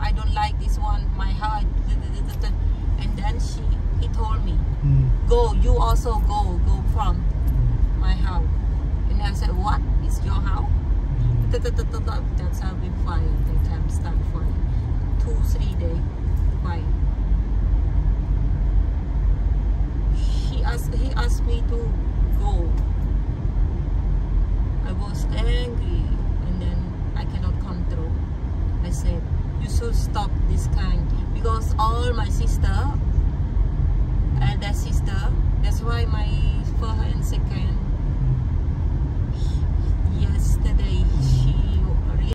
I don't like this one, my heart. And then he told me, go, you also go from my house. And I said, what? It's your house? That's how we fight. That time start fight. 2-3 days fight. He asked me to go. I was angry, and then I cannot control. I said, you should stop this kind, because all my sister and that sister, that's why my first and second, yesterday she